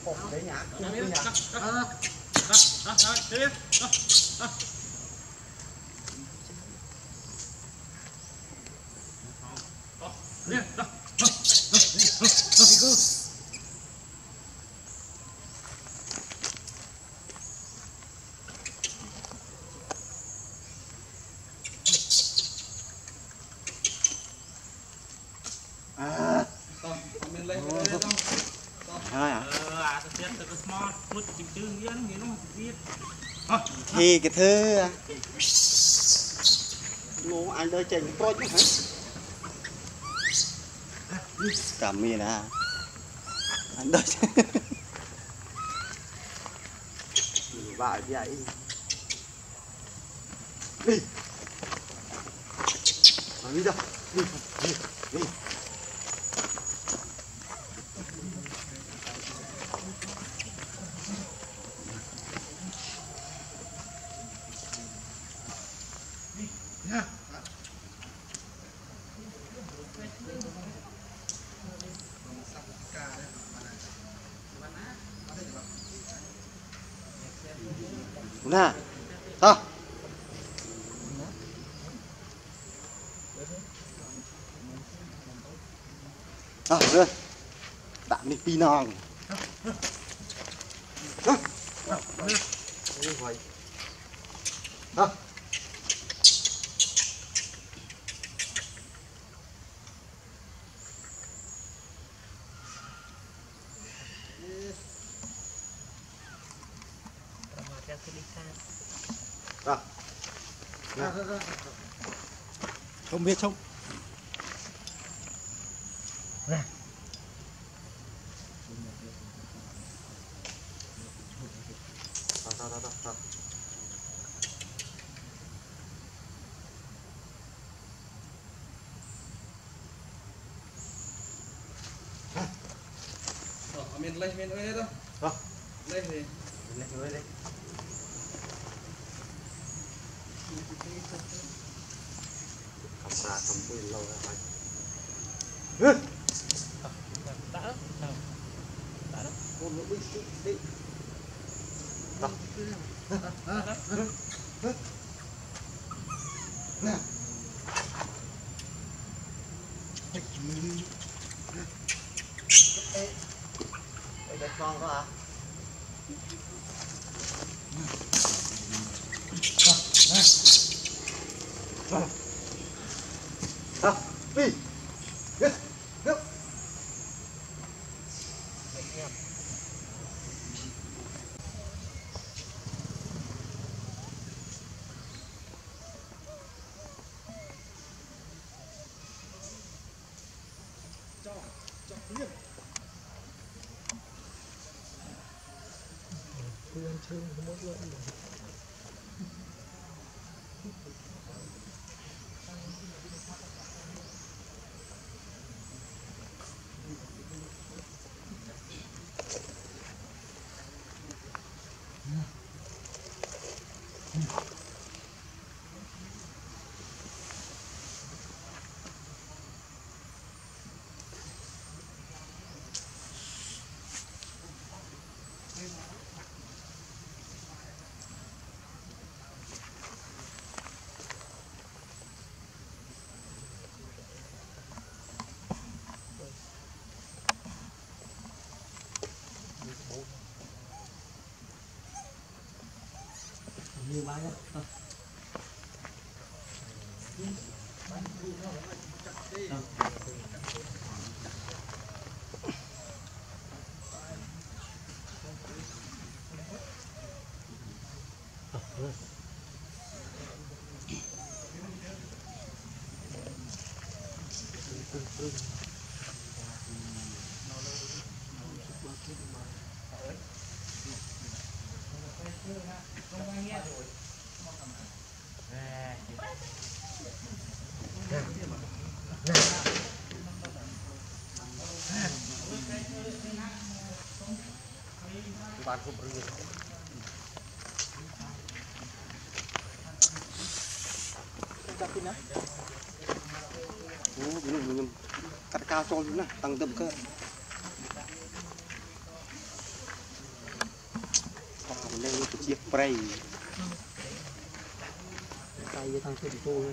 Đấy nhá. Thì cái thứ ngô anh đôi chạy cái project hả? Cảm miền à anh đôi vài vậy đi đi đâu đi nè thôi rồi tạm đi pi nòng không biết không nè mình lên mình ơi đâu lên thì lên ơi đây camera không quên lâu rồi đã con nó đi nè đây con đó hả? Đi. Go. Như bay á. Bạn không bự cắt cao cho luôn nè tăng tâm cơ chiếc prey tay với thằng thuyền cô